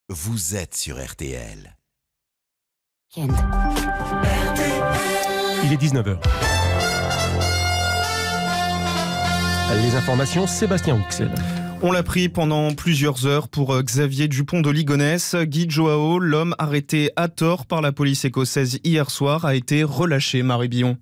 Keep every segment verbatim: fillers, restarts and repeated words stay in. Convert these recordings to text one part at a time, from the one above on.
vous êtes sur R T L. Il est dix-neuf heures. Les informations, Sébastien Rouxel. On l'a pris pendant plusieurs heures pour Xavier Dupont de Ligonnès. Guy Joao, l'homme arrêté à tort par la police écossaise hier soir, a été relâché, Marie Billon.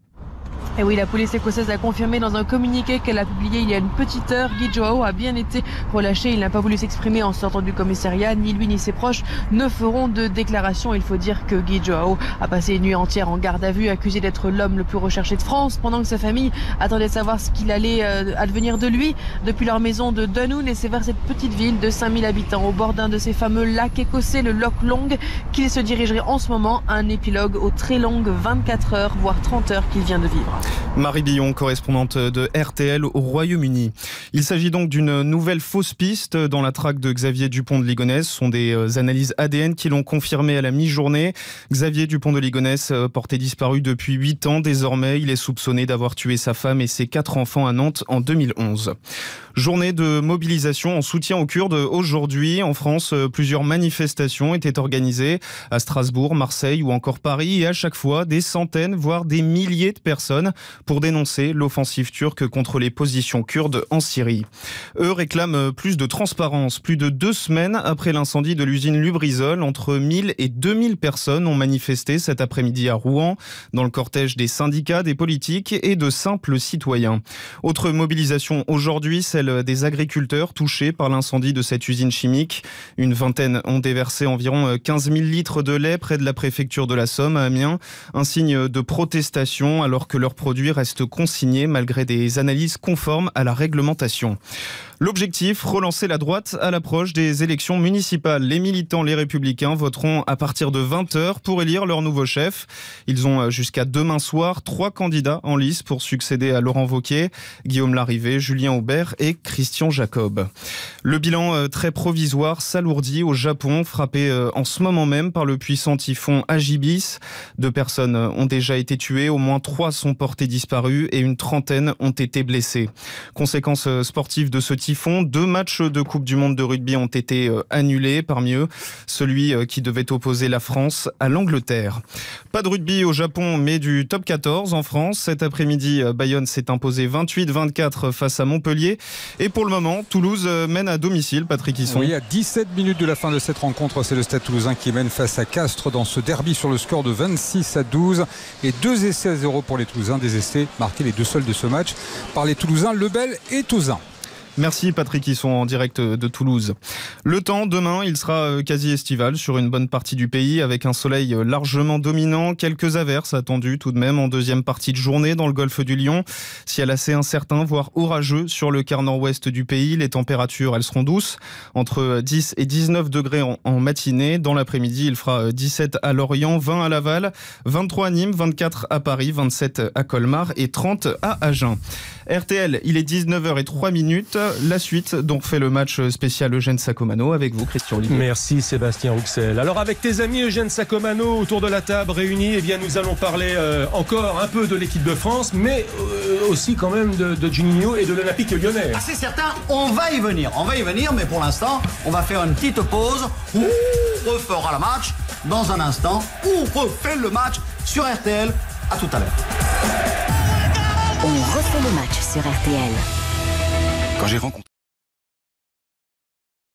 Et oui, la police écossaise a confirmé dans un communiqué qu'elle a publié il y a une petite heure. Guy Joao a bien été relâché. Il n'a pas voulu s'exprimer en sortant du commissariat. Ni lui ni ses proches ne feront de déclaration. Il faut dire que Guy Joao a passé une nuit entière en garde à vue, accusé d'être l'homme le plus recherché de France, pendant que sa famille attendait de savoir ce qu'il allait euh, advenir de lui. Depuis leur maison de Dunoon, et c'est vers cette petite ville de cinq mille habitants, au bord d'un de ces fameux lacs écossais, le Loch Long, qu'il se dirigerait en ce moment. Un épilogue aux très longues vingt-quatre heures, voire trente heures qu'il vient de vivre. Marie Billon, correspondante de R T L au Royaume-Uni. Il s'agit donc d'une nouvelle fausse piste dans la traque de Xavier Dupont de Ligonnès. Ce sont des analyses A D N qui l'ont confirmé à la mi-journée. Xavier Dupont de Ligonnès, porté disparu depuis huit ans. Désormais, il est soupçonné d'avoir tué sa femme et ses quatre enfants à Nantes en deux mille onze. Journée de mobilisation en soutien aux Kurdes aujourd'hui. En France, plusieurs manifestations étaient organisées à Strasbourg, Marseille ou encore Paris. Et à chaque fois, des centaines, voire des milliers de personnes pour dénoncer l'offensive turque contre les positions kurdes en Syrie. Eux réclament plus de transparence. Plus de deux semaines après l'incendie de l'usine Lubrizol, entre mille et deux mille personnes ont manifesté cet après-midi à Rouen, dans le cortège des syndicats, des politiques et de simples citoyens. Autre mobilisation aujourd'hui, celle des agriculteurs touchés par l'incendie de cette usine chimique. Une vingtaine ont déversé environ quinze mille litres de lait près de la préfecture de la Somme à Amiens. Un signe de protestation alors que leurs produits restent consignés malgré des analyses conformes à la réglementation. L'objectif, relancer la droite à l'approche des élections municipales. Les militants, les républicains, voteront à partir de vingt heures pour élire leur nouveau chef. Ils ont jusqu'à demain soir trois candidats en lice pour succéder à Laurent Wauquiez, Guillaume Larrivé, Julien Aubert et Christian Jacob. Le bilan très provisoire s'alourdit au Japon, frappé en ce moment même par le puissant typhon Hagibis. Deux personnes ont déjà été tuées, au moins trois sont portées disparues et une trentaine ont été blessées. Conséquence sportive de ce typhon, deux matchs de Coupe du Monde de rugby ont été annulés, parmi eux celui qui devait opposer la France à l'Angleterre. Pas de rugby au Japon, mais du top quatorze en France. Cet après-midi, Bayonne s'est imposé vingt-huit vingt-quatre face à Montpellier. Et pour le moment, Toulouse mène à domicile, Patrick Hisson. Oui, à dix-sept minutes de la fin de cette rencontre, c'est le Stade Toulousain qui mène face à Castres dans ce derby sur le score de vingt-six à douze. Et deux essais à zéro pour les Toulousains, des essais marqués les deux seuls de ce match par les Toulousains, Lebel et Tauzin. Merci Patrick, ils sont en direct de Toulouse. Le temps, demain, il sera quasi estival sur une bonne partie du pays avec un soleil largement dominant. Quelques averses attendues tout de même en deuxième partie de journée dans le golfe du Lion. Ciel assez incertain, voire orageux sur le quart nord-ouest du pays. Les températures, elles seront douces, entre dix et dix-neuf degrés en, en matinée. Dans l'après-midi, il fera dix-sept à Lorient, vingt à Laval, vingt-trois à Nîmes, vingt-quatre à Paris, vingt-sept à Colmar et trente à Agen. R T L, il est dix-neuf heures zéro trois minutes. La suite, donc, fait le match spécial Eugène Sacomano avec vous, Christian Olivier. Merci Sébastien Rouxel. Alors avec tes amis Eugène Sacomano autour de la table réunis, eh bien nous allons parler euh, encore un peu de l'équipe de France, mais euh, aussi quand même de, de Juninho et de l'Olympique Lyonnais. Ah, c'est certain, on va y venir, on va y venir, mais pour l'instant, on va faire une petite pause. On refera le match dans un instant. On refait le match sur R T L. À tout à l'heure. On refait le match sur R T L. Quand j'ai rencontré